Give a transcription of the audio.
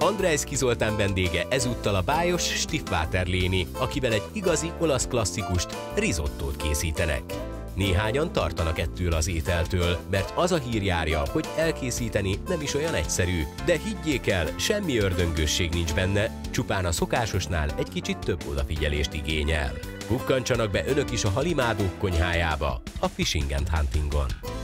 Andrejszky Zoltán vendége ezúttal a bájos Stiefvater Léni, akivel egy igazi olasz klasszikust, risottót készítenek. Néhányan tartanak ettől az ételtől, mert az a hír járja, hogy elkészíteni nem is olyan egyszerű, de higgyék el, semmi ördöngösség nincs benne, csupán a szokásosnál egy kicsit több odafigyelést igényel. Kukkantsanak be önök is a halimádók konyhájába, a Fishing and Huntingon.